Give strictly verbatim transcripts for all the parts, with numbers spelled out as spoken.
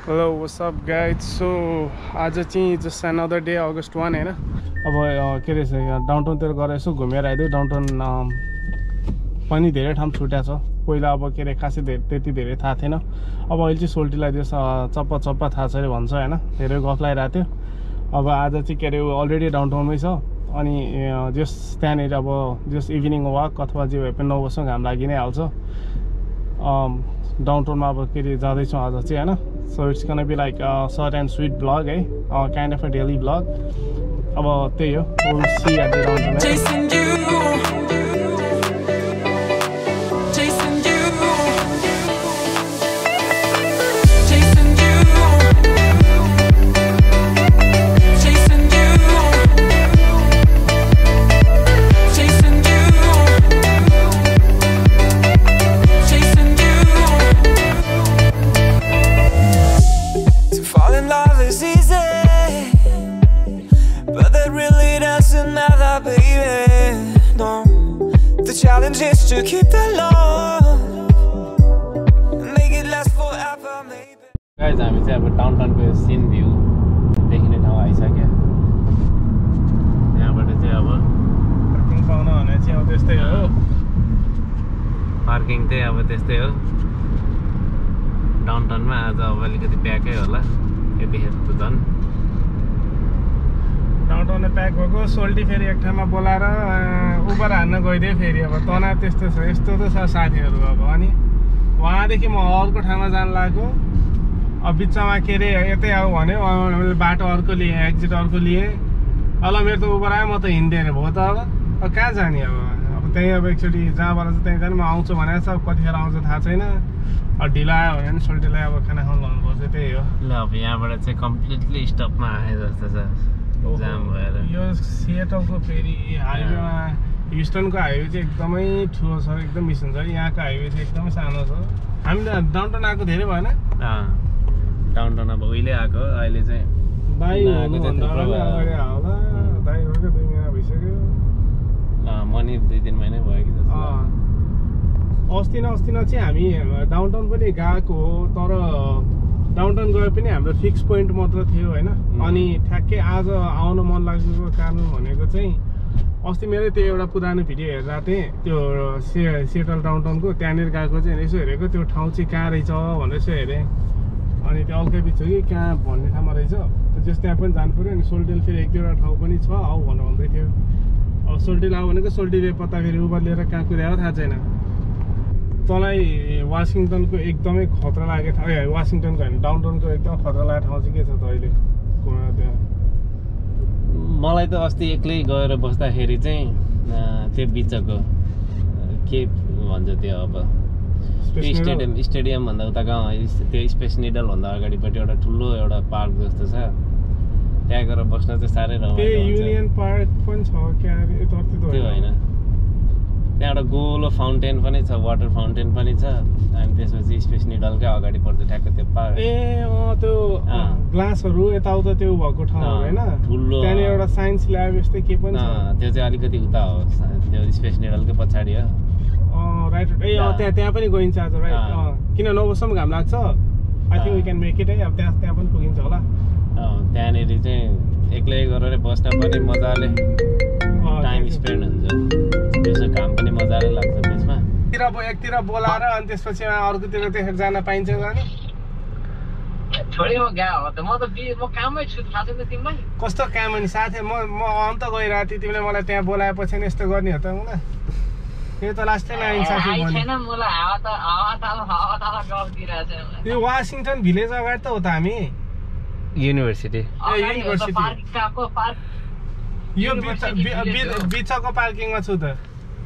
Hello, what's up guys? So आज चाहिँ just another day August one हैन अब के रहेछ डाउनटाउन तिर गएर यसो घुमेर आइदियो डाउनटाउन पनि धेरै ठाउँ छुट्या छ पहिला अब के रे खासै त्यति धेरै थाहा थिएन अब अहिले चाहिँ सोल्टीलाई जस चप्पा चप्पा थाहा छ भन्छ हैन धेरै गफ लागिरहेको थियो अब आज चाहिँ के रे अलरेडी डाउनटाउनमै छ अनि जस त्यहाँनिर अब जस इभिनिङ वाक अथवा जे भए पनि नौ बजीसम्म घाम लागि नै हाल्छ डाउनटाउनमा अब के रे जाँदैछौँ आज चाहिँ हैन सो इट्स गonna be like a short and sweet vlog है uh, kind of a daily vlog अब त्यही हो we'll see at the downtown chasing you to keep the love make it last forever maybe guys हामी चाहिँ अब downtown को seen view देखिने ठाउँ आइसक्यो यहाँबाट चाहिँ अब पार्किङ पाउन भने चाहिँ अब त्यस्तै हो पार्किङ चाहिँ अब त्यस्तै हो डाउनटाउनमा आज अब अलिकति प्याकै होला यतिखेर त झन् डाउनटाउन प्याक भएको सोल्टी फेरि एक ठाउँमा बोलाएर उबर हान्न गइदियो फेरि अब तनाव त्यस्तो छ यस्तो त छ साथीहरू अब अनि वहाँदेखि म अर्को ठाउँमा जान लाग्यो अब बिचमा के अरे यतै आऊ भन्यो मैले बाटो अर्को लिएँ एक्जिट अर्को लिएँ अल मेरो त उबर आयो म त हिँड्दैन भयो त अब अब कहाँ जाने अब अब त्यहीँ अब एकचोटि जहाँबाट चाहिँ त्यहीँ जाने म आउँछु भनेको छ कतिखेर आउँछ थाहा छैन अब ढिलो आयो भने पनि सोल्टीलाई अब खाना खानु लाउनुपर्छ त्यही हो ल अब यहाँबाट चाहिँ कम्प्लिटली स्टपमा आए जस्तो छ जाम भएर यो सिएटलको फेरि हाइवेमा ह्युस्टनको हाइवे चाहिँ एकदमै ठुलो छ एकदम मिसन छ यहाँको हाइवे चाहिँ एकदमै सानो छ हामी त डाउनटाउन आएको धेरै भएन डाउनटाउन अब उहिले आएको अहिले चाहिँ दाइ अगाडि होला दाइ भएको दुई महिना भइसक्यो मनी दुई तिन महिनै भयो कि जस्तो अस्ति न अस्ति न चाहिँ हामी डाउनटाउन पनि गएको हो तर डाउनटाउन गए पनि हाम्रो फिक्स पोइन्ट मात्र थियो हैन अनि ठ्याक्कै आज आउन मन लागेको कारण भनेको चाहिँ अस्ति मेरो त्यो एउटा पुरानो भिडियो हेर्दा थिएँ त्यो सिएटल डाउनटाउनको त्यहाँनिर गएको चाहिँ यसो हेरेको त्यो ठाउँ चाहिँ कहाँ रहेछ भनेर यसो हेरेँ अनि त्यो अल्कै बिच कि कहाँ भन्ने ठाउँमा रहेछ जस त्यहाँ पनि जानु पऱ्यो अनि सोल्टिल फेरि एक दुईवटा ठाउँ पनि छ आऊ भनेर भन्दै थियो अब सोल्टिल आऊ भनेको सोल्टिले पत्ता फेरि उबर लिएर कहाँ कुदाएर थाहा छैन तँलाई वासिङटनको एकदमै खतरा लागेको ठाउँ ए वासिङटनको होइन डाउनटाउनको एकदम खतरा लागेको ठाउँ चाहिँ के छ त अहिले त्यहाँ मलाई त अस्ति एक्लै गएर बस्दाखेरि चाहिँ त्यो बिचको के भन्छ त्यो अब स्टेडियम स्टेडियम भन्दा उता गाउँ त्यो स्पेस निडल भन्दा अगाडिपट्टि एउटा ठुलो एउटा पार्क जस्तो छ त्यहाँ गएर बस्न चाहिँ साह्रै रमाइलो युनियन पार्क पनि छ क्या त्यो होइन त्यहाँ एउटा गोलो फाउन्टेन पनि छ वाटर फाउन्टेन पनि छ अनि त्यसपछि स्पेस निडलकै अगाडि पर्छ ठ्याक्क त्यो पार्क ए अँ त्यो ग्लासहरू यताउता त्यो भएको ठाउँ होइन ठुलो त्यहाँनिर एउटा साइन्स ल्याब यस्तै के पनि छ त्यो चाहिँ अलिकति उता हो त्यो स्पेस निडलकै पछाडि हो राइट ए त्यहाँ त्यहाँ पनि गइन्छ आज राइट किन नौ बजीसम्म घाम लाग्छ I think we can make it है अब त्यहाँ त्यहाँ पनि पुगिन्छ होला त्यहाँनिर चाहिँ एक्लै गरेर बस्न पनि मजाले टाइम स्पेन्ड हुन्छ त्यसो काम पनि मजाले लाग्छ त्यसमा तिर एकतिर बोलाएर अनि त्यसपछि अर्कोतिर त्यसरी जान पाइन्छ जाने छोडेमा गएको हो त म त म कामै छु थाहा छैन तिमीलाई कस्तो काम अनि साथी म म अन्त गइरहेको थिएँ तिमीले मलाई त्यहाँ बोलाएपछि नि यस्तो गर्ने हो त हुन यो त लास्ट टाइम आइन साथी छैन मलाई हावा त हावा ताल हावा ताल गफ दिइरहेछ यो वाशिङटन भिलेज अगाडि त हो त हामी युनिभर्सिटी ए युनिभर्सिटी पार्क काको पार्क यो बिचको पार्किङमा छु त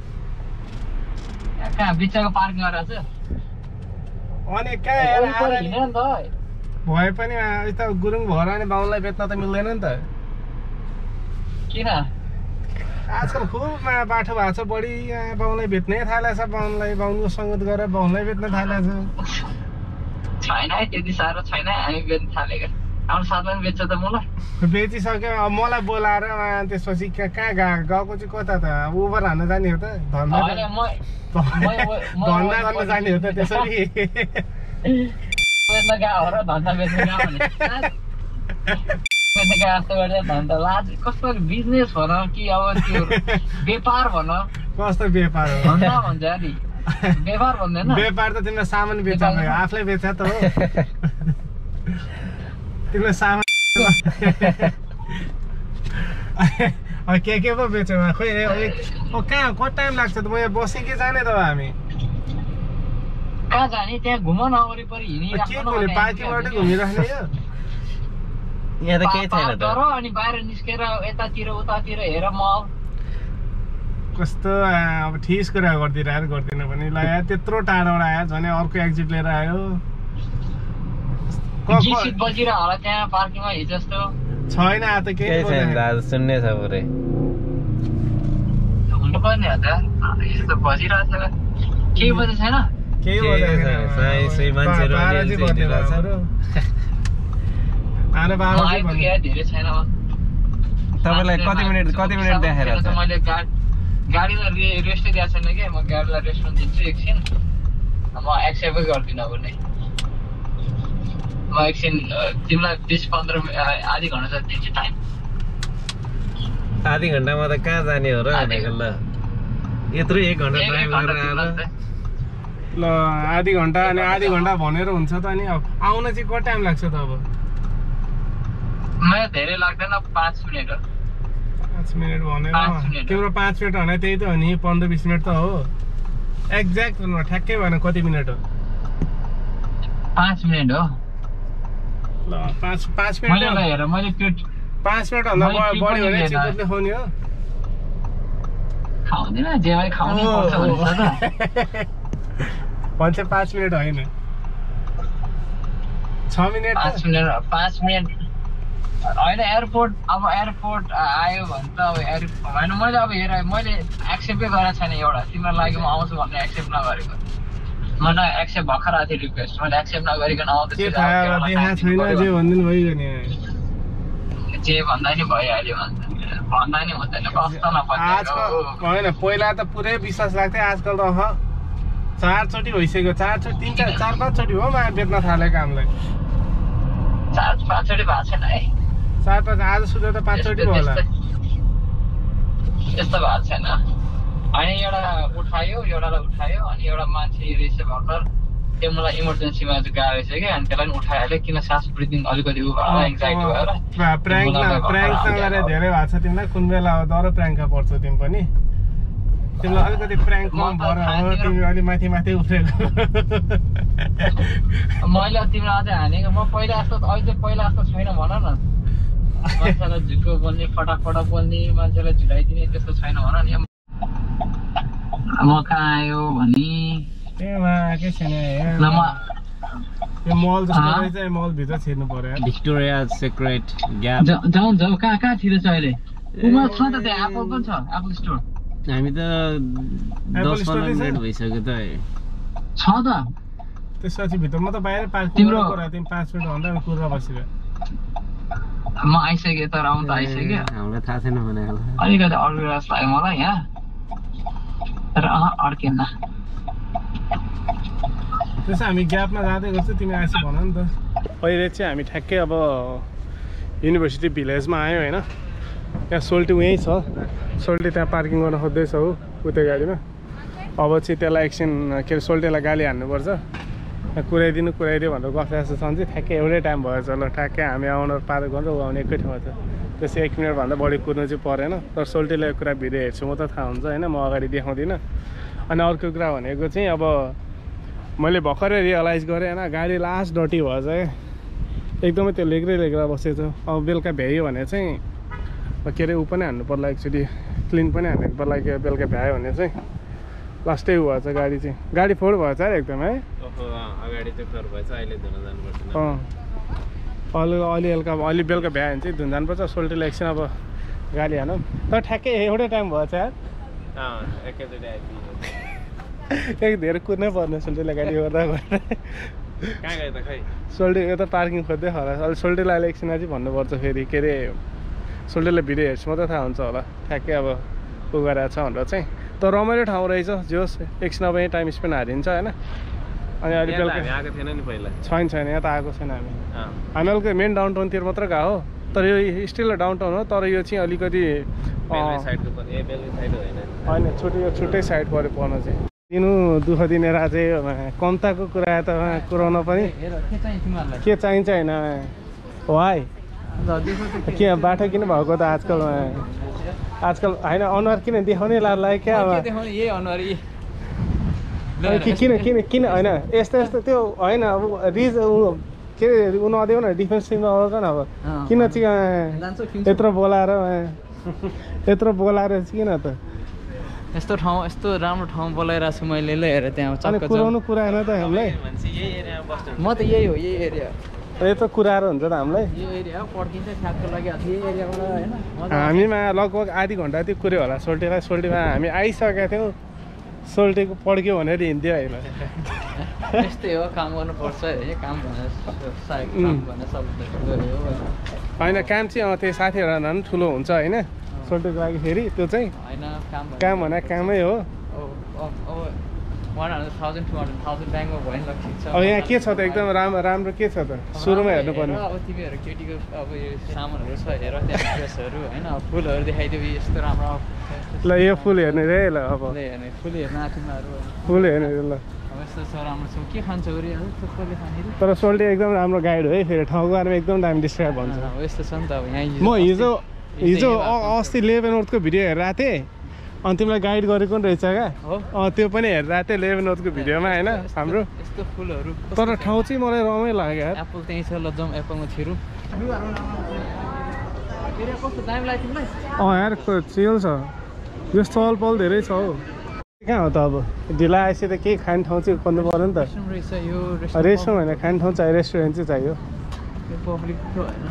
कहाँ बिचको पार्किङ गरेर छु अनि कहाँ भए पनि यता गुरुङ भएर अनि बाहुनलाई बेच्न त मिल्दैन नि त किन आजकल खुब बाठो भएको छ बढी बाहुनलाई बेच्नै थालेछ बाहुनलाई बाहुनको सङ्गत गरेर बाहुनलाई बेच्न थालेछ छैन है त्यति साह्रो छैन हामी बेच्न थालेको हाम्रो साथमा बेच्छ त मलाई बेचिसक्यो अब मलाई बोलाएर त्यसपछि कहाँ गएको चाहिँ कता त उबर हान्न जाने हो त धन्दा धन्दा गर्न जाने हो त त्यसरी बेच्न गएको हो र धन्दा बेच्न गएको भने बेच्न गएको जस्तो गरेर धन्दा लाज कस्तो बिजनेस भन कि अब त्यो व्यापार भन कस्तो व्यापार हो धन्दा भन्छ नि व्यापार भन्दैन व्यापार त तिमीले सामान बेच्नु भयो आफूले बेच्छ त हो तिमीले सामान के के पो बेच्यौ खोइ कहाँ कति टाइम लाग्छ त म यहाँ बसेँ कि जाने त हामी कहाँ जाने त्यहाँ घुम न वरिपरि हिँडिराख्नु पार्किङबाटै घुमिराख्ने यो यहाँ त केही छैन त अनि बाहिर निस्केर यतातिर उतातिर हेर मल कस्तो अब ठिस कुरा गरिदिएर आएर गर्दिनँ भने ल यार त्यत्रो टाढोबाट आयो झन् अर्को एक्जिट लिएर आयो गीत बजिरह होला त्यहाँ पार्किङमा हिजो जस्तो छैन आ त केही छैन दाजु सुन्ने छ पुरै हुनु पर्ने हो त यस्तो बजिरहेछ केही बजे छैन केही बजेको छैन साई सुई मान्छेहरु बाह्र बजिरहेछ आरे बाह्र बजे धेरै छैन तपाईलाई कति मिनेट कति मिनेट देखाइरहेछ मैले गाडीलाई रेस्ट दिएको छैन के म गाडीलाई रेस्ट दिन्छु एकछिन म एक्सेप्टै गर्दिनँ भने म एकछिन तिमीलाई बिस पन्ध्र आधी घन्टा जति दिन्छु टाइम आधी घन्टामा त कहाँ जाने हो र भनेको ल यत्रो एक घन्टा ड्राइभ गरेर आएर ल आधी घन्टा अनि आधी घन्टा भनेर हुन्छ त अनि अब आउन चाहिँ कति टाइम लाग्छ त अब मलाई धेरै लाग्दैन पाँच मिनट हो पाँच मिनट भनेर तिम्रो पाँच मिनट भने त्यही त हो नि पन्ध्र बिस मिनट त हो एक्ज्याक्ट ठ्याक्कै भएन कति मिनट हो पाँच मिनट हो ल पाँच पाँच मिनट हेर मैले पाँच मिनट भन्दा बढी भने चिकनले खुवाउने हो खाउँदैन जे भए खाउनै पर्छ भन्छ त भन्छ पाँच मिनट होइन छ मिनट पाँच मिनट पाँच मिनट होइन एयरपोर्ट अब एयरपोर्ट आयो भने त अब एयर होइन मैले अब हेर मैले एक्सेप्टै गरेको छैन एउटा तिम्रो लागि म आउँछु भन्ने एक्सेप्ट नगरेको मलाई एक्सेप्ट भर्खर आएको थियो रिक्वेस्ट मैले एक्सेप्ट नगरिकन आउँदैछु के थाहा देखा छैन जे भन्दिनु भयो नि जे भन्दा नि भइहाल्यो भन्छ भन्दा नि हुँदैन कस्तो आजकल होइन पहिला त पुरै विश्वास लाग्थ्यो आजकल त अह चारचोटि भइसक्यो चारचोटि तिन चार चार पाँचचोटि हो माया बेच्न थाले कामलाई चार पाँचचोटि भएको छैन है चार पाँच आज सुधो त पाँचचोटि भयो होला त्यस्तो भएको छैन होइन एउटा उठायो एउटालाई उठायो अनि एउटा मान्छे रहेछ भर्खर त्यो मलाई इमर्जेन्सीमा चाहिँ गएको रहेछ कि अनि त्यसलाई पनि उठाइहाल्यो किन सास ब्रिदिङ अलिकति उ भयो एङ्जाइटी भएर प्र्याङ्क प्र्याङ्क नगरे धेरै भएको छ तिमीलाई कुन बेला अब दह्रो प्र्याङ्कमा पर्छौ तिमी पनि तिमीलाई अलिकति प्र्याङ्क कम भएर हो तिमी अलिक माथि माथि उफ्रेको मैले तिमीलाई अझै हानेको म पहिला जस्तो अहिले पहिला जस्तो छैन भन न मान्छेलाई झुक्को बोल्ने फटाफट बोल्ने मान्छेलाई झुलाइदिने त्यस्तो छैन भन नि म कहाँ आयो भने के छैन यो मल जस्तो रहेछ मल भित्र छिर्नु पर्यो भिक्टोरिया सिक्रेट ग्याप जाउँ जाउँ कहाँ कहाँ छिर्छ अहिले उमा छ त त्यहाँ एप्पल पनि छ एप्पल स्टोर हामी त दस पन्ध्र मिनट भइसक्यो त छ त त्यसपछि भित्र म त बाहिर पार्किङ कुरा तिमी पाँच मिनट भन्दा कुर्दा बसिरह म आइसकेँ तर आउनु त आइसक्यो हामीलाई थाहा छैन भने अलिकति अरू जस्तो लाग्यो मलाई यहाँ तर अँ अड्केन त्यसो हामी ग्यापमा जाँदै गर्छौँ तिमी आएपछि भन नि त अहिले चाहिँ हामी ठ्याक्कै अब युनिभर्सिटी भिलेजमा आयो होइन त्यहाँ सोल्टी यहीँ छ सोल्टी त्यहाँ पार्किङ गर्न खोज्दैछ हो उतै गाडीमा अब चाहिँ त्यसलाई एकछिन के अरे सोल्टीलाई गाली हान्नुपर्छ कुराइदिनु कुराइदियो भनेर गफ जस्तो छ भने चाहिँ ठ्याक्कै एउटै टाइम भएछ ल ठ्याक्कै हामी आउन पार गर्छ ऊ आउने एकै ठाउँमा छ त्यसै एक मिनटभन्दा बढी कुद्नु चाहिँ परेन तर सोल्टीलाई कुरा भिडियो हेर्छु म त थाहा हुन्छ होइन म अगाडि देखाउँदिनँ अनि अर्को कुरा भनेको चाहिँ अब मैले भर्खरै रियलाइज गरेँ होइन गाडी लास्ट डटी भएछ क्या एकदमै त्यो लेग्रै लेग्रा बसेको छ अब बेलुका भ्यायो भने चाहिँ के अरे ऊ पनि हान्नु पर्ला एकचोटि क्लिन पनि हान्नु पर्ला कि बेलुका भ्यायो भने चाहिँ लास्टै उ भएछ गाडी चाहिँ गाडी फोहोर भएछ अरे एकदम है अगाडि चाहिँ फोहोर भएछ अहिले धुन जानुपर्छ अँ अलि अलि हल्का अलि बेलुका भ्यायो भने चाहिँ धुन जानुपर्छ सोल्टीलाई एकछिन अब गाडी हानौँ तर ठ्याक्कै एउटै टाइम भएछ यार एकैचोटि आइपुग्यो एक धेरै कुद्नै पर्ने सोल्टीलाई गाडी गर्दा गर्दा कहाँ गयो त खै सोल्टी यो त पार्किङ खोज्दै होला अहिले सोल्टीलाई अहिले एकछिन चाहिँ भन्नुपर्छ फेरि के अरे सोल्टीलाई भिडियो हेर्छु मात्रै थाहा हुन्छ होला ठ्याक्कै अब उ गरेको छ भनेर चाहिँ तर रमाइलो ठाउँ रहेछ जोस् एकछिन अब यहीँ टाइम स्पेन्ड हारिन्छ होइन अनि अहिले हामी बेलुका आएको थिएन नि पहिला छैन छैन यहाँ त आएको छैन हामी अँ हामी अलिकति मेन डाउन टाउनतिर मात्र गएको हो तर यो स्टिल डाउन टाउन हो तर यो चाहिँ अलिकति बेलुका साइडको पनि ए बेलुका साइड होइन होइन छुट्टै यो छुट्टै साइड पऱ्यो पर्न चाहिँ दिनु दुःख दिने राजे कम्ताको कुरा त कुराउन पनि के चाहिन्छ होइन वाइ के बाटो किन भएको त आजकल आजकल होइन अनुहार किन देखाउने लाग्यो क्या अब किन किन किन होइन यस्तो यस्तो त्यो होइन अब रिज के अरे उ नदेऊ न डिफेन्स टिममा आउँछ न अब किन चाहिँ यत्रो बोलाएर यत्रो बोलाएर किन त यस्तो ठाउँ यस्तो राम्रो ठाउँ बोलाइरहेको छु मैले ल हेर त्यहाँ अनि कुराउनु कुरा होइन त हामीलाई म त यही हो यही एरिया यत्रो कुराहरू हुन्छ त हामीलाई यो एरिया पड्किन्छ ठ्याक्क लागि यही एरियाबाट होइन हामीमा लगभग आधी घन्टा त्यो कुऱ्यो होला सोल्टीलाई सोल्टीमा हामी आइसकेका थियौँ सोल्टीको पड्क्यो भनेर हिँड्थ्यो होइन यस्तै हो काम गर्नुपर्छ है काम भनेर काम भनेर सब होइन काम चाहिँ अँ त्यो साथीहरू पनि ठुलो हुन्छ होइन सोल्टीको लागि फेरि त्यो चाहिँ होइन काम काम भने कामै हो one hundred thousand two hundred thousand ब्याङ्कमा भयो नि ल ठिक छ अब यहाँ के छ त एकदम राम्रो राम्रो के छ त सुरुमा हेर्नुपर्ने अब तिमीहरू केटीको अब यो सामानहरू छ हेर त्यहाँ ड्रेसहरू होइन फुलहरू देखाइदियो यस्तो राम्रो ल यो फुल हेर्ने रे ल अब हेर्ने फुल हेर्न आँटिमाहरू फुल हेर्ने रे ल अब यस्तो छ राम्रो छ के खान्छ अरे थुप्रोले खाने तर सोल्टी एकदम राम्रो गाइड हो है फेरि ठाउँको बारेमा एकदम दामी डिस्क्राइब हुन्छ अब यस्तो छ नि त अब यहाँ म हिजो हिजो अस्ति लेभेन नर्थको भिडियो हेरेको थिएँ अनि तिमीलाई गाइड गरेको नि रहेछ क्या अँ त्यो पनि हेरिरहेको थिएँ लेभेन नर्थको भिडियोमा होइन हाम्रो यस्तो फुलहरू तर ठाउँ चाहिँ मलाई रमाइलो लाग्यो यार एप्पल त्यहीँ छ ल जाउँ एप्पलमा छिरौँ कस्तो दामी लाग्यो तिमीलाई अँ यार चिल छ यो चहल पहल धेरै छ हौ कहाँ हो त अब ढिला आएपछि त केही खाने ठाउँ चाहिँ खोज्नु पऱ्यो नि त रहेछ यो रेस्टुरेन्ट होइन खाने ठाउँ चाहियो रेस्टुरेन्ट चाहिँ चाहियो पब्लिकको होइन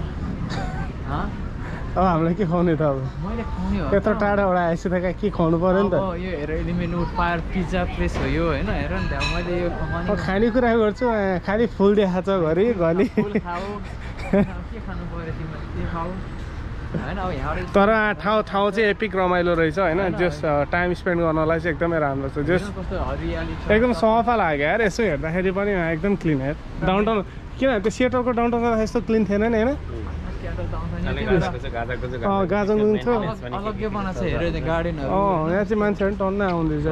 अब हामीलाई के खुवाउने त अब मैले खुवाउने हो यत्रो टाढाबाट आएपछि त के खुवाउनु पऱ्यो नि त यो हेर element wood fire pizza place हो यो होइन हेर नि त्यहाँ मैले यो खानेकुरा गर्छु खालि फुल देखाएको छ घरि घरि के खानु पऱ्यो तिमीले के खाऊ होइन अब यहाँ तर ठाउँ ठाउँ चाहिँ एपिक रमाइलो रहेछ होइन जस टाइम स्पेन्ड गर्नलाई चाहिँ एकदमै राम्रो छ जस कस्तो हरियाली छ एकदम सफा लाग्यो यार यसो हेर्दाखेरि पनि एकदम क्लिन हेर डाउन टाउन किन त्यो सेटरको डाउन टाउन यस्तो क्लिन थिएन नि होइन गाजङ थियो अलग्गै बनाएको छ हेर गार्डनहरू अँ यहाँ चाहिँ मान्छेहरू टन्नै आउँदैछ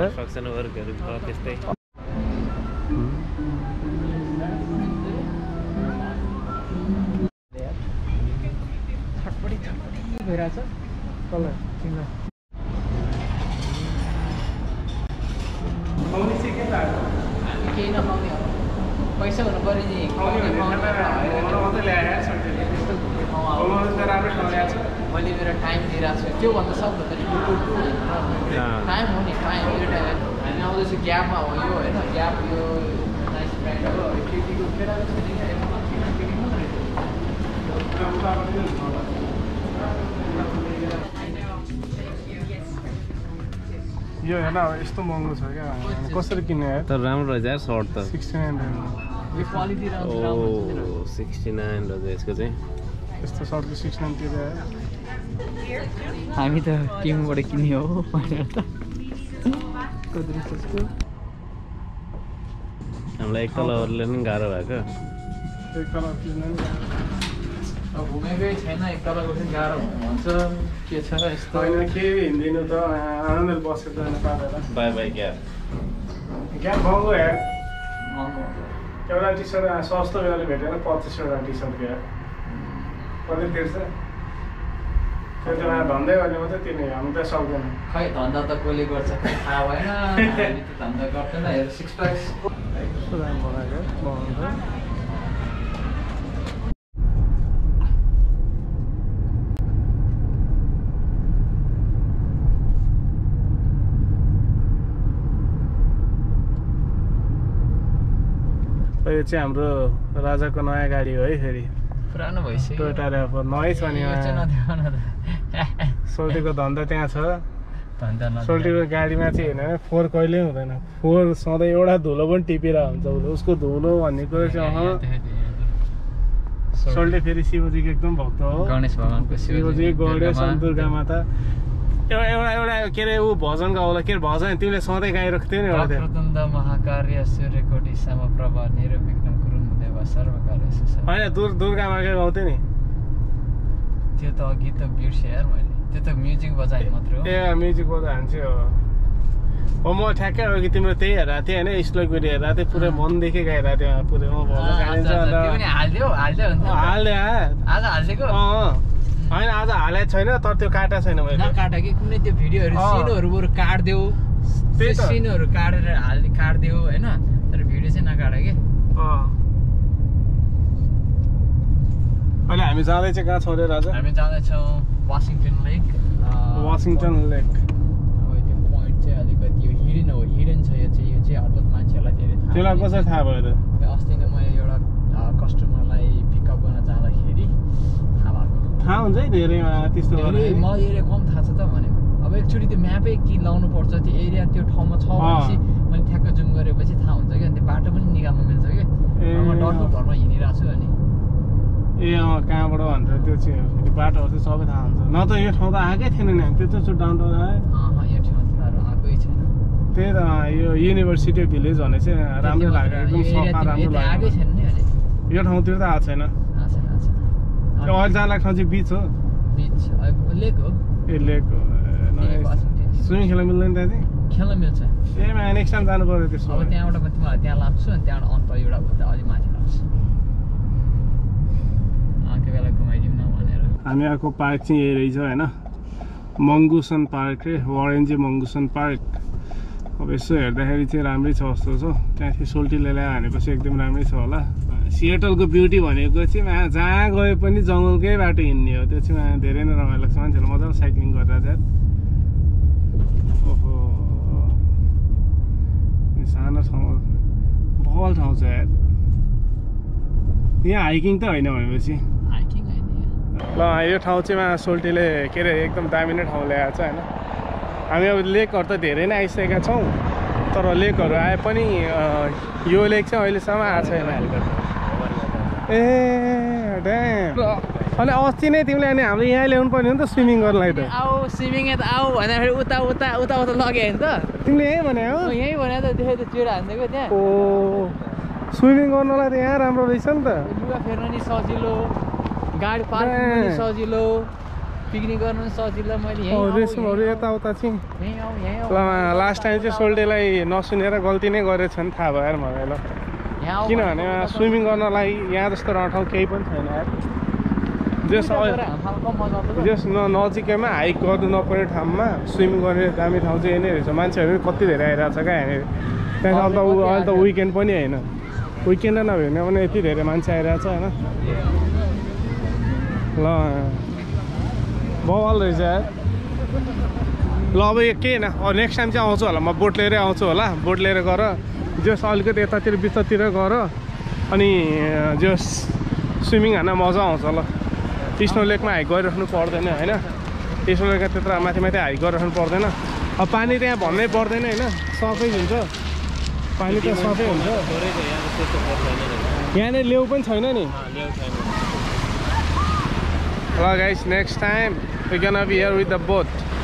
भइरहेछ कसलाई केही नपाउने हो पैसा हुनु पऱ्यो नि मैले मेरो टाइम दिइरहेको छु त्योभन्दा सबभन्दा टाइम हो नि टाइम यो टाइम हामी आउँदैछु ग्यापमा हो यो होइन ग्याप यो नाइस ब्रान्ड हो केटीको यो हेर्न अब यस्तो महँगो छ क्या कसरी किन्ने यार तर राम्रो रहेछ यार सर्ट त सिक्सटी नाइन यो क्वालिटी ओ सिक्सटी नाइन रहेछ यसको चाहिँ यस्तो सर्टको सिक्स नाइन तिरेर हामी त टिमबाट किन्ने हो भनेर त कति हामीलाई एक तलहरूले पनि गाह्रो भएको एक कलर किन्न अब घुमेकै छैन एक तलको पनि गाह्रो हुन्छ के छ यस्तो होइन के हिँड्दिनु त आनन्दले बसेर जानु पारेर बाई बाई क्या क्या महँगो यार महँगो एउटा टी सर्ट सस्तो बेलाले भेटेर पच्चिसवटा टी सर्ट क्या कति तिर्छ त्यो त धन्दै गर्ने मात्रै तिर्ने हामी त सक्दैन खै धन्दा त कसले गर्छ थाहा भएन हामीले त धन्दा गर्दैन हेर सिक्स प्याक्स कस्तो राम्रो लाग्यो महँगो यो चाहिँ हाम्रो राजाको नयाँ गाडी हो है फेरि पुरानो भइसक्यो टोयोटा ऱ्यापर नयाँ छ नि सोल्टीको धन्दा त्यहाँ छ सोल्टीको गाडीमा चाहिँ हेर्ने फोहोर कहिल्यै हुँदैन फोहोर सधैँ एउटा धुलो पनि टिपेर हुन्छ उसको धुलो भन्ने कुरो चाहिँ अह सोल्टी फेरि शिवजीको एकदम भक्त हो गणेश भगवानको शिवजी गणेश दुर्गा माता एउटा एउटा एउटा के अरे ऊ भजन गाउला के अरे भजन तिमीले सधैँ गाइराख्थ्यौ नि एउटा त्यो वक्रतुण्ड महाकार्य सूर्यकोटि समप्रभ निर्विघ्नं कुरु देव सर्वकार्य सुसाध्य होइन दुर दुर्गा माका गाउँथ्यो नि त्यो त अघि त बिर्सेँ यार मैले त्यो त म्युजिक बजाए मात्र हो ए म्युजिक बजा हान्छु हो म ठ्याक्कै अघि तिम्रो त्यही हेरेको थिएँ होइन श्लोक भिडियो हेरेको थिएँ पुरै मनदेखि गाइरहेको थिएँ पुरै म भजन गाइदिन्छ अन्त हाल्दियो हाल्दियो हाल्दे आज हालिदिएको अँ होइन आज हालेको छैन तर त्यो काटा छैन मैले नकाटा कि कुनै त्यो भिडियोहरू सिनहरू बरु काट्देऊ त्यो सिनहरू काटेर हाल काट्देऊ होइन तर भिडियो चाहिँ नकाट कि अँ अहिले हामी जाँदै चाहिँ कहाँ छौँ रे राजा हामी जाँदैछौँ वासिङटन लेक वासिङटन लेक अब त्यो पोइन्ट चाहिँ अलिकति यो हिडन हो हिडन छ यो चाहिँ यो चाहिँ हतपत मान्छेहरूलाई धेरै थाहा त्यसलाई कसरी थाहा भयो त अस्ति नै मैले एउटा कस्टमरलाई पिकअप गर्न जाँदाखेरि थाहा भएको थाहा हुन्छ है धेरैमा त्यस्तो मलाई एरिया कम थाहा छ त भनेको अब एकचोटि त्यो म्यापै कि लाउनु पर्छ त्यो एरिया त्यो ठाउँमा छ भनेपछि मैले ठ्याक्क जुम गरेपछि थाहा हुन्छ क्या त्यो बाटो पनि निकाल्नु मिल्छ कि म डरको घरमा हिँडिरहेको छु अनि ए अँ कहाँबाट भनेर त्यो चाहिँ फेरि बाटोहरू चाहिँ सबै थाहा हुन्छ न त यो ठाउँ त आएकै थिएन नि हामी त्यत्रो डाउन टाउन आयो यो ठाउँहरू आएकै छैन त्यही त यो युनिभर्सिटी भिलेज भने चाहिँ राम्रो लाग्यो एकदम सफा राम्रो लाग्यो आएकै छैन नि अहिले यो ठाउँतिर त आएको छैन त्यो अहिले जान लाग्ने ठाउँ चाहिँ बिच हो बिच लेक हो ए लेक हो स्विमिङ खेल्न मिल्दैन त्यहाँ चाहिँ खेल्न मिल्छ ए मा नेक्स्ट टाइम जानु पऱ्यो त्यसो अब त्यहाँबाट म तिमीलाई त्यहाँ लान्छु अनि त्यहाँबाट अन्त एउटा उता अलिक माथि लान्छु त्यो बेला घुमाइदिउँ न भनेर हामी आएको पार्क चाहिँ यही रहेछ होइन मङ्गुसन पार्क रे वरेन्जी मङ्गुसन पार्क अब यसो हेर्दाखेरि चाहिँ राम्रै छ जस्तो छ त्यहाँदेखि सोल्टीले ल्यायो भनेपछि एकदम राम्रै छ होला सिएटलको ब्युटी भनेको चाहिँ मा जहाँ गए पनि जङ्गलकै बाटो हिँड्ने हो त्यो चाहिँ मा धेरै नै रमाइलो लाग्छ मान्छेहरू मजाले साइक्लिङ गरेर चाहिँ ओहो सानो ठाउँ बल ठाउँ छ यार यहाँ हाइकिङ त होइन भनेपछि हाइकिङ होइन ल यो ठाउँ चाहिँ मा सोल्टीले के अरे एकदम दामी नै ठाउँ ल्याएको छ होइन हामी अब लेकहरू त धेरै नै आइसकेका छौँ तर लेकहरू आए पनि यो लेक चाहिँ अहिलेसम्म आएको छैन ए ड्याम अनि अस्ति नै तिमीले अनि हाम्रो यहाँ ल्याउनु पर्ने हो नि त स्विमिङ गर्नलाई त आऊ स्विमिङ त आऊ भन्दाखेरि उता उता उता उता लग्यो नि त तिमीले यहीँ भने हो यहीँ भने त देखाइ त चिडा हानिदिएको त्यहाँ ओ स्विमिङ गर्नलाई त यहाँ राम्रो रहेछ नि त लुगा फेर्न नि सजिलो गाडी पार्किङ पनि सजिलो पिकनिक गर्नु पनि सजिलो मैले रेस्टरुमहरू यताउता चाहिँ ल लास्ट टाइम चाहिँ सोल्टेलाई नसुनेर गल्ती नै गरेछ नि थाहा भयो यार मलाई ल किनभने स्विमिङ गर्नलाई यहाँ जस्तो ठाउँ केही पनि छैन यार जस जस न नजिकैमा हाइक गर्नु नपर्ने ठाउँमा स्विमिङ गर्ने दामी ठाउँ चाहिँ यही नै रहेछ मान्छेहरू कति धेरै आइरहेको छ क्या यहाँनिर त्यहाँदेखि अहिले त अहिले त विकेन्ड पनि होइन विकेन्ड नभए भने पनि यति धेरै मान्छे आइरहेको छ होइन ल बवाल रहेछ यार ल अब यो के होइन अब नेक्स्ट टाइम चाहिँ आउँछु होला म बोट लिएरै आउँछु होला बोट लिएर गएर जस अलिकति यतातिर बिचतिर गएर अनि जस स्विमिङ हान्न मजा आउँछ ल स्नो लेकमा हाइक गरिराख्नु पर्दैन होइन स्नो लेकमा त्यत्र माथि माथि हाइक गरिराख्नु पर्दैन अब पानी त्यहाँ भन्नै पर्दैन होइन सफै हुन्छ पानी त सफै हुन्छ यहाँनिर लेउ पनि छैन नि ल guys next time we gonna be here with the boat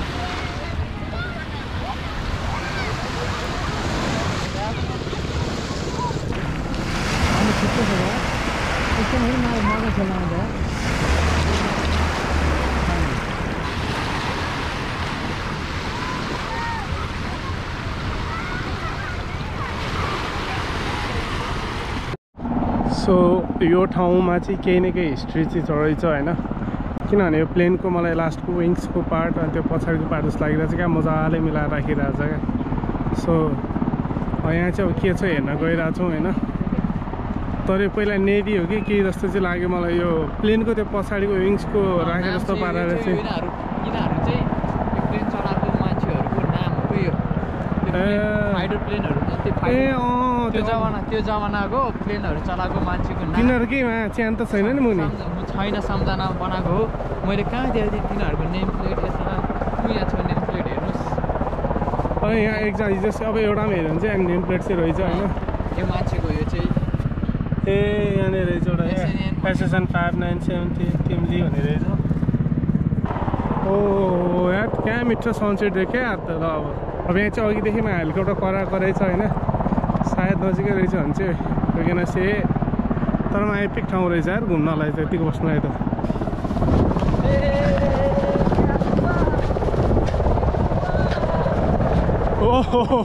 so यो ठाउँमा चाहिँ केही न केही हिस्ट्री चाहिँ रहेछ होइन किनभने यो प्लेनको मलाई लास्टको विङ्सको पार्ट अनि त्यो पछाडिको पार्ट जस्तो लागिरहेको छ क्या मजाले मिलाएर राखिरहेको छ क्या सो यहाँ चाहिँ अब के छ हेर्न गइरहेको छौँ होइन तर यो पहिला नेभी हो कि के जस्तो चाहिँ लाग्यो मलाई यो प्लेनको त्यो पछाडिको विङ्सको राखे जस्तो पारेर चाहिँ ए अँ त्यो जमाना त्यो जमानाको प्लेनहरू चलाएको मान्छेको नाम तिनीहरूकै च्यान त छैन नि मुनि छैन सम्झना बनाएको हो मैले कहाँ दिएको थिएँ तिनीहरूको नेम प्लेट यसमा यहाँ छ नेम प्लेट हेर्नुहोस् अनि यहाँ एकजना जस्तो अब एउटा पनि हेऱ्यो भने चाहिँ नेम प्लेट चाहिँ रहेछ होइन यो मान्छेको यो चाहिँ ए यहाँनिर रहेछ एउटा SSN five nine seven three तिमली भन्ने रहेछ ओ यार क्या मिठो सनसेट देखेँ यार त अब अब यहाँ चाहिँ अघिदेखि हेलिकप्टर करा कराइ छ होइन सायद नजिकै रहेछ भने चाहिँ कोही से तर म एपिक ठाउँ रहेछ यार घुम्नलाई त यतिको बस्नुलाई त ओहो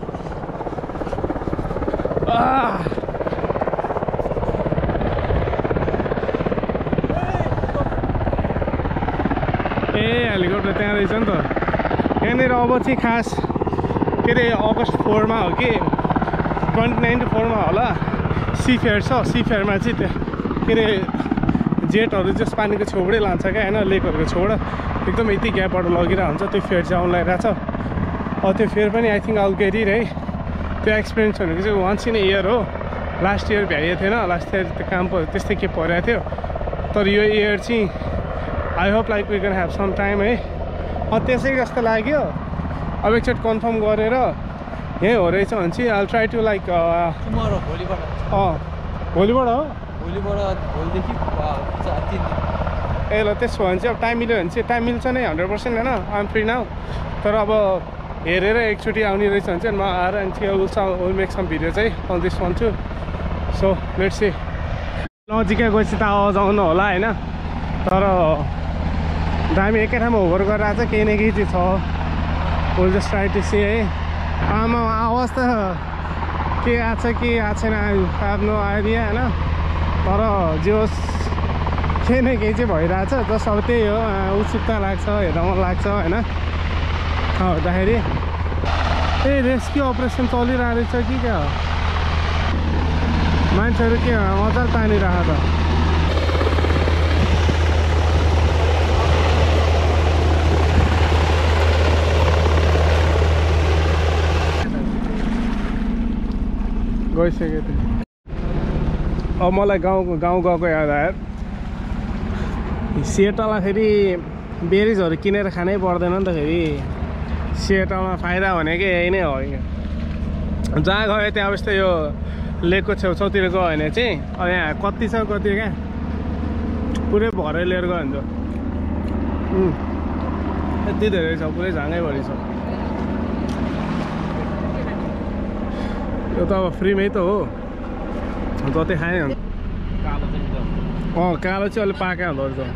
ए हेलिकप्टर त्यहाँ रहेछ नि त यहाँनिर अब चाहिँ खास के अरे अगस्त फोरमा हो कि ट्वेन्टी नाइन्टी फोरमा होला सी फेयर छ सी फेयरमा चाहिँ त्यहाँ के अरे जेटहरू जस पानीको छेउबाटै लान्छ क्या होइन लेकहरूको छेउबाट एकदम यति ग्यापबाट लगिरहेको हुन्छ त्यो फेयर चाहिँ आउनु लागिरहेको छ अब त्यो फेयर पनि आई थिङ्क आउट गेटिर है त्यो एक्सपिरियन्स भनेको चाहिँ वान्स इन इयर हो लास्ट इयर भ्याइएको थिएन लास्ट इयर त्यो काम त्यस्तै के परेको थियो तर यो इयर चाहिँ I hope like we can have some time है अँ त्यसै जस्तो लाग्यो अब एकचोटि कन्फर्म गरेर यहीँ हो रहेछ भने चाहिँ आई ट्राई टु लाइक भोलिबाट अँ भोलिबाट हो भोलिबाट भोलिदेखि तिन दिन ए ल त्यसो भने चाहिँ अब टाइम मिल्यो भने चाहिँ टाइम मिल्छ नै हन्ड्रेड पर्सेन्ट होइन आइम फ्री नाउ तर अब हेरेर एकचोटि आउने रहेछ भने चाहिँ म आएर अनि चाहिँ विल मेक सम भिडियो चाहिँ on this one too so let's see नजिकै गएपछि त आवाज आउनु होला होइन तर दामी एकै ठाउँमा होभर गरेर आएको छ केही न केही चाहिँ छ will just try to see है आमा आवाज त के आएको छ के आएको छैन आफ्नो आइडिया होइन तर जे होस् केही न केही चाहिँ भइरहेछ जस अब त्यही हो उत्सुकता लाग्छ हेर्न मन लाग्छ होइन हेर्दाखेरि ए रेस्क्यु अपरेसन चलिरहेको रहेछ कि क्या हो मान्छेहरू के मजाले तानिरहेको त गइसकेको थिएँ अब मलाई गाउँ गाउँ गएको याद आयो सेटलमा फेरि बेरिजहरू किनेर खानै पर्दैन नि त फेरि सेटलमा फाइदा भनेको यही नै हो जहाँ गयो त्यहाँ अब यस्तो यो लेकको छेउछाउतिर गयो भने चाहिँ अब यहाँ कति छ कति क्या पुरै भरै लिएर गयो भने त यति धेरै छ पुरै झाँगैभरि छ यो त अब फ्रीमै त हो जति खाएँ अँ कालो चाहिँ अलिक पाकै हुँदो रहेछ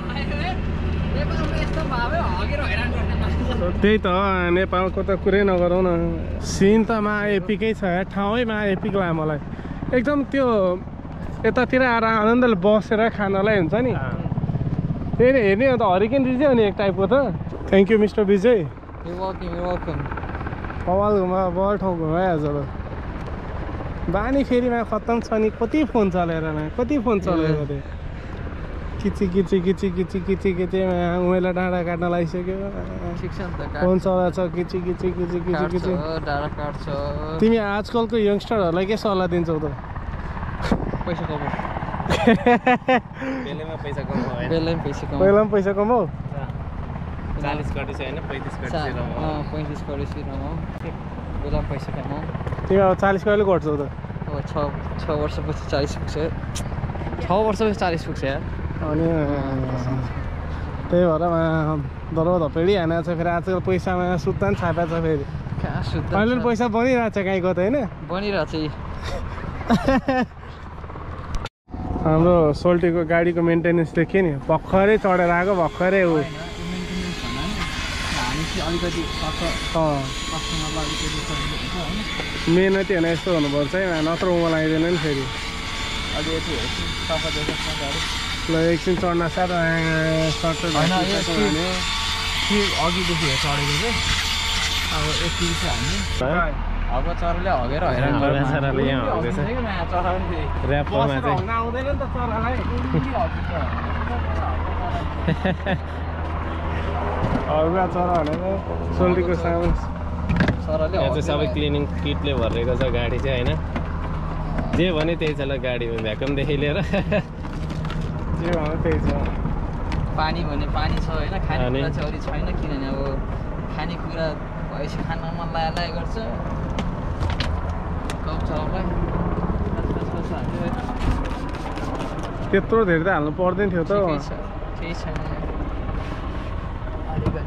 त्यही त नेपालको त कुरै नगरौँ न सिन त मा एपिकै छ ठाउँै मा एपिक लाग्यो मलाई एकदम त्यो यतातिर आएर आनन्दले बसेर खानलाई हुन्छ नि त्यही नै हेर्ने अन्त हरिकेन रिजै हो नि एक टाइपको त थ्याङ्क यू मिस्टर विजय कपाल घुमा बल ठाउँ घुमाइहाल्छ त बानी फेरिमा खत्तम छ नि कति फोन चलेर कति फोन चलेर थियो किची किची किची किची किची किची उमेरलाई डाँडा काट्न लागिसक्यो फोन चलाएको छ किची किची किची किची किची डाँडा काट्छ तिमी आजकलको यङ्स्टरहरूलाई के सल्लाह दिन्छौ त पैसा कमाऊ बेलैमा पैसा कमाऊ बेलैमा पैसा कमाऊ पहिला पनि पैसा कमाऊ चालिस कटिस होइन पैँतिस कटिस पैँतिस कटिस रमाऊ बेला पैसा कमाऊ तिमी अब चालिस कहिले गर्छौ त अब छ छ वर्षपछि चालिस पुग्छ छ वर्षपछि चालिस पुग्छ यार अनि त्यही भएर दरो धपेडी हानेको छ फेरि आजकल पैसामा सुत्ता पनि छापेको छ फेरि कहाँ सुत्दा अहिले पनि पैसा बनिरहेको छ कहीँ कतै होइन बनिरहेको छ हाम्रो सोल्टीको गाडीको मेन्टेनेन्स देख्यो नि भर्खरै चढेर आएको भर्खरै ऊ अलिकति मेहनती होइन यस्तो हुनुपर्छ है नत्र उमा लगाइदिएन नि फेरि ल एकछिन चढ्न साथ अघिदेखि चढेको चाहिँ अब यति चाहिँ हामी अब चराले हगेर हैरान चराले यहाँ हग्दैछ ऱ्यापमा चाहिँ आउँदैन नि त चरालाई हौगा चरा भनेको सोल्टीको सामान चराले यहाँ चाहिँ सबै क्लिनिङ किटले भरिएको छ गाडी चाहिँ होइन जे भने त्यही छ ल गाडी भ्याकुमदेखि लिएर जे भने त्यही छ पानी भने पानी छ होइन खानेकुरा चाहिँ अरू छैन किनभने अब खानेकुरा भएपछि खान मन लाग लाग गर्छ त्यत्रो धेरै त हाल्नु पर्दैन थियो त केही छैन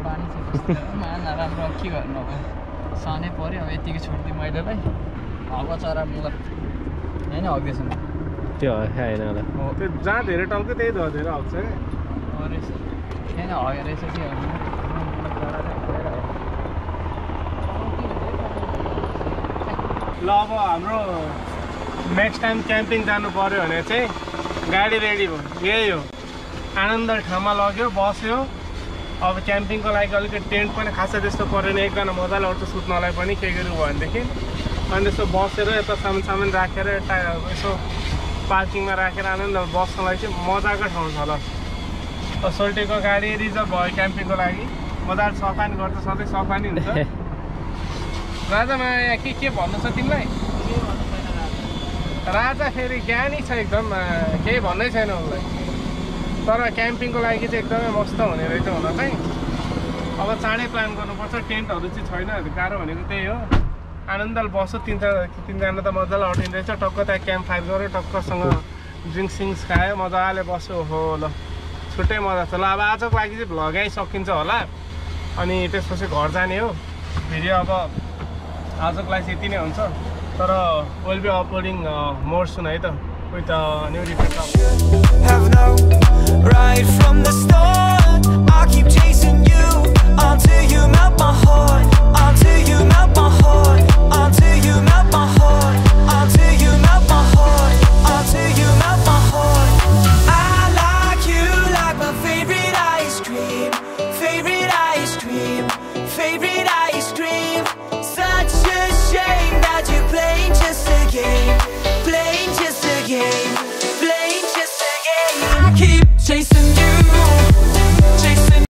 पानी चाहिँ कस्तो माना राम्रो के गर्नु अब सानै पऱ्यो अब यतिकै छोडिदिएँ मैलेलाई हावा चरा मलाई होइन हग्दैछ त्यो होइन होला त्यो जहाँ धेरै टल्क्यो त्यही धो धेरै हग्छ क्या रहेछ छैन हग्यो रहेछ के ल अब हाम्रो नेक्स्ट टाइम क्याम्पिङ जानु पऱ्यो भने चाहिँ गाडी रेडी भयो यही हो आनन्द ठाउँमा लग्यो बस्यो अब क्याम्पिङको लागि अलिकति टेन्ट पनि खासै त्यस्तो परेन एकजना मजाले आउँछ सुत्नलाई पनि के गर्नु भयो भनेदेखि अनि त्यसो बसेर यता सामान सामान राखेर यता यसो पार्किङमा राखेर आनन्द बस्नलाई चाहिँ मजाको ठाउँ छ ल सोल्टीको गाडी रिजर्भ भयो क्याम्पिङको लागि मजाले सफा नि गर्छ सधैँ सफा नि हुन्छ राजामा यहाँ के के भन्नु छ तिमीलाई राजा फेरि ज्ञानी छ एकदम केही भन्नै छैन उसलाई तर क्याम्पिङको लागि चाहिँ एकदमै मस्त हुने रहेछ हुन चाहिँ अब चाँडै प्लान गर्नुपर्छ टेन्टहरू चाहिँ छैन गाह्रो भनेको त्यही हो आनन्दले बस्यो तिनजना तिनजना त मजाले अटिँदैछ टक्क त्यहाँ क्याम्प फायर गऱ्यो टक्कसँग ड्रिङ्क सिङ्क्स खायो मजाले बस्यो हो ल छुट्टै मजा छ ल अब आजको लागि चाहिँ भ्लगै सकिन्छ होला अनि त्यसपछि घर जाने हो फेरि अब आजको लागि चाहिँ यति नै हुन्छ तर will be uploading more soon है त with a new different have known right from the start I keep chasing you until you melt my heart